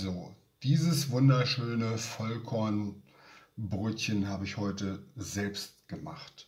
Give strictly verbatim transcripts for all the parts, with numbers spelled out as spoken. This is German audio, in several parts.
So, dieses wunderschöne Vollkornbrötchen habe ich heute selbst gemacht.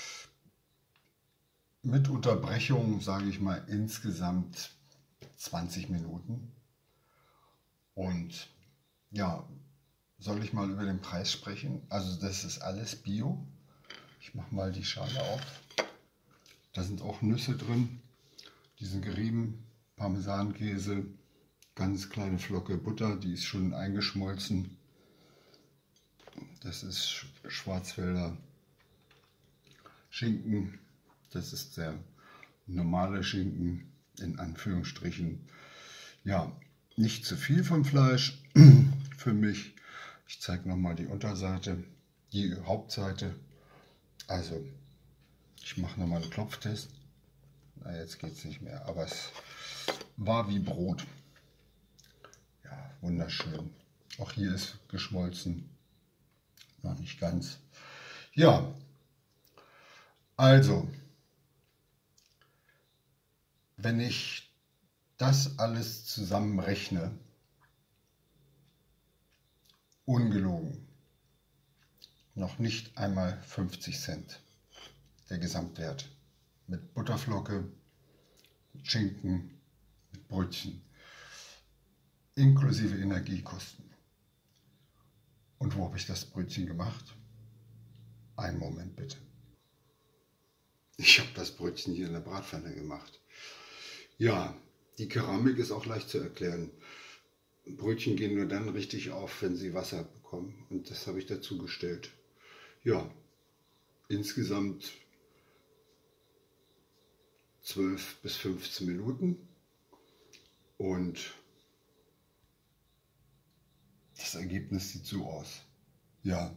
Mit Unterbrechung, sage ich mal, insgesamt zwanzig Minuten. Und ja, soll ich mal über den Preis sprechen? Also das ist alles Bio. Ich mache mal die Schale auf. Da sind auch Nüsse drin. Die sind gerieben, Parmesankäse, ganz kleine Flocke Butter, die ist schon eingeschmolzen. Das ist Schwarzwälder Schinken. Das ist der normale Schinken, in Anführungsstrichen. Ja, nicht zu viel vom Fleisch für mich. Ich zeige nochmal die Unterseite, die Hauptseite. Also, ich mache nochmal einen Klopftest. Na, jetzt geht es nicht mehr, aber es war wie Brot. Ja, wunderschön. Auch hier ist geschmolzen. Noch nicht ganz. Ja, also, wenn ich das alles zusammenrechne, ungelogen, noch nicht einmal fünfzig Cent der Gesamtwert. Mit Butterflocke, mit Schinken, mit Brötchen, inklusive Energiekosten. Und wo habe ich das Brötchen gemacht? Einen Moment bitte. Ich habe das Brötchen hier in der Bratpfanne gemacht. Ja, die Keramik ist auch leicht zu erklären. Brötchen gehen nur dann richtig auf, wenn sie Wasser bekommen. Und das habe ich dazu gestellt. Ja, insgesamt zwölf bis fünfzehn Minuten. Und das Ergebnis sieht so aus. Ja,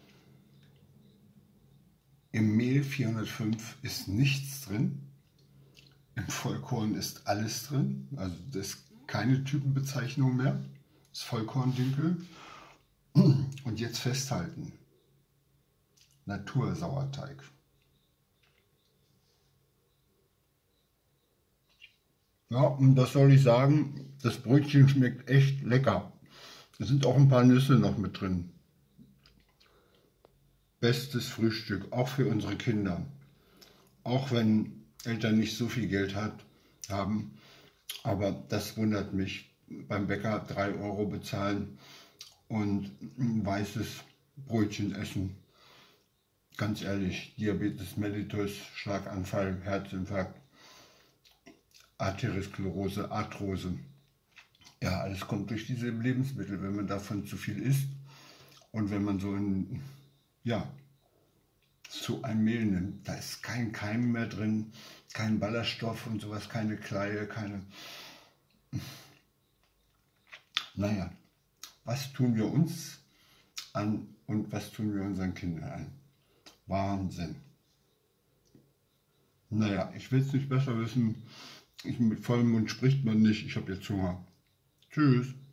im Mehl vierhundertfünf ist nichts drin. Im Vollkorn ist alles drin. Also das ist keine Typenbezeichnung mehr. Das Vollkorndinkel. Und jetzt festhalten. Natursauerteig. Ja, und das soll ich sagen, das Brötchen schmeckt echt lecker. Es sind auch ein paar Nüsse noch mit drin. Bestes Frühstück, auch für unsere Kinder. Auch wenn Eltern nicht so viel Geld hat, haben, aber das wundert mich. Beim Bäcker drei Euro bezahlen und ein weißes Brötchen essen. Ganz ehrlich, Diabetes mellitus, Schlaganfall, Herzinfarkt, Arteriosklerose, Arthrose. Ja, alles kommt durch diese Lebensmittel, wenn man davon zu viel isst und wenn man so ein, ja, so ein Mehl nimmt. Da ist kein Keim mehr drin, kein Ballaststoff und sowas, keine Kleie, keine... Naja, was tun wir uns an und was tun wir unseren Kindern an? Wahnsinn. Naja, ich will es nicht besser wissen. Ich, mit vollem Mund spricht man nicht. Ich habe jetzt Hunger. Tschüss.